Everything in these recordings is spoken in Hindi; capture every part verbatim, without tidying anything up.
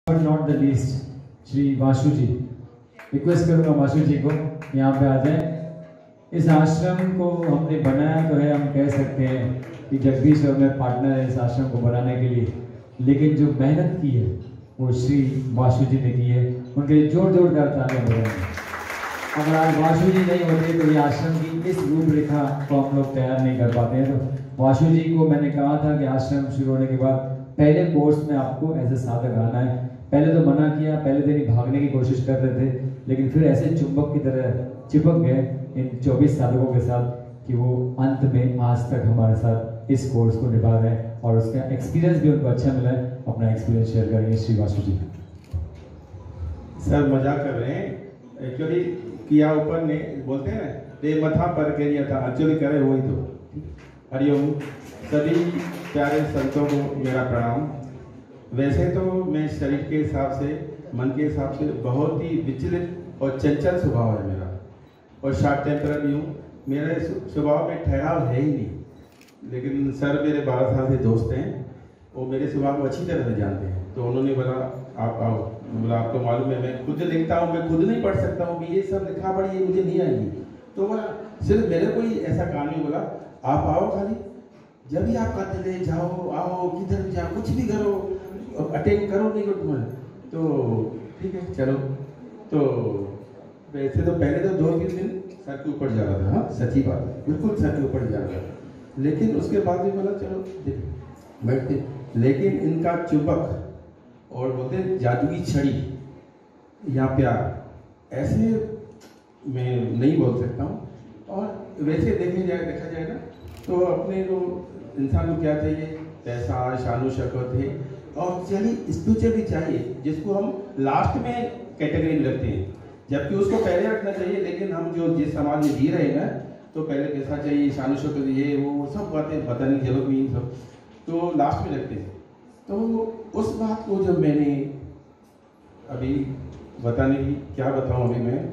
But not the least Shri Washu ji, request करूंगा वाशु जी को यहाँ पे आ जाए। इस आश्रम को हमने बनाया तो है, हम कह सकते हैं कि जगदीश और मैं पार्टनर है इस आश्रम को बनाने के लिए, लेकिन जो मेहनत की है वो श्री वाशु जी ने की है। उनके जोर जोरदार तालियां बजाएंगे। अगर आज वाशु जी नहीं होते तो ये आश्रम की इस रूपरेखा को हम लोग तैयार नहीं कर पाते हैं। तो वाशु जी को मैंने कहा था कि आश्रम शुरू होने के बाद पहले कोर्स में आपको ऐसे साधक आना है। पहले तो मना किया, पहले दिन ही भागने की कोशिश कर रहे थे, लेकिन फिर ऐसे चुंबक की तरह चिपक गए इन चौबीस साधकों के साथ कि वो अंत में आज तक हमारे साथ इस कोर्स को निभा रहे हैं और उसका एक्सपीरियंस भी उनको अच्छा मिला है। अपना एक्सपीरियंस शेयर करेंगे श्री वाशु जी। सर मजाक कर रहे हैं, एक्चुअली किया ऊपर ने बोलते हैं ना, दे मथा पर के लिया था, एक्चुअली करे वही तो। हरिओम, सभी प्यारे संतों को मेरा प्रणाम। वैसे तो मैं शरीर के हिसाब से, मन के हिसाब से बहुत ही विचलित और चंचल स्वभाव है मेरा, और शॉर्ट टेम्पर भी हूँ। मेरे स्वभाव में ठहराव है ही नहीं, लेकिन सर मेरे बारह साल से दोस्त हैं, वो मेरे स्वभाव को अच्छी तरह से जानते हैं। तो उन्होंने बोला आप आओ, बोला आपको मालूम है मैं खुद लिखता हूँ, मैं खुद नहीं पढ़ सकता हूँ कि ये सब लिखा पढ़ी ये मुझे नहीं आएगी। तो बोला सिर्फ मेरे को ही ऐसा काम नहीं, बोला आप आओ, खाली जब भी आप कहते थे जाओ आओ किधर भी जाओ कुछ भी करो, अटेंड करो नहीं करो तुम्हें, तो ठीक है चलो। तो वैसे तो पहले तो दो तीन दिन सर के ऊपर जा रहा था, हाँ सच्ची बात है, बिल्कुल सर के ऊपर जा रहा था, लेकिन उसके बाद भी बोला चलो बैठते। लेकिन इनका चुंबक और बोलते जादू की छड़ी या प्यार, ऐसे मैं नहीं बोल सकता हूँ। और वैसे देखे जाए देखा जाए ना तो अपने को इंसान को क्या चाहिए, पैसा शानो शौकत है और चलिए स्पिरिचुअल भी चाहिए, जिसको हम लास्ट में कैटेगरी में रखते हैं, जबकि उसको पहले रखना चाहिए। लेकिन हम जो जिस समाज में जी रहे हैं ना, तो पहले पैसा चाहिए, शानो शौकत ये वो सब बातें पता नहीं जरूरत नहीं सब तो लास्ट में रखते हैं। तो उस बात को जब मैंने अभी बताने की क्या बताऊं, अभी मैं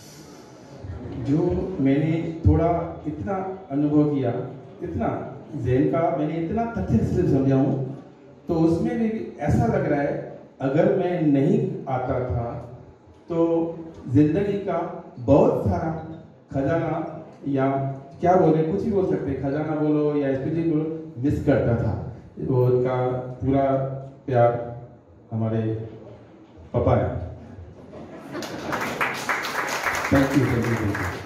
जो मैंने थोड़ा इतना अनुभव किया, इतना ज़हन का मैंने इतना तथ्य से समझा हूँ, तो उसमें भी ऐसा लग रहा है अगर मैं नहीं आता था तो जिंदगी का बहुत सारा खजाना, या क्या बोले कुछ भी बोल सकते हैं, खजाना बोलो या स्पिरिचुअल बोलो, मिस करता था। वो उनका पूरा प्यार हमारे पापा है। Thank you thank you thank you.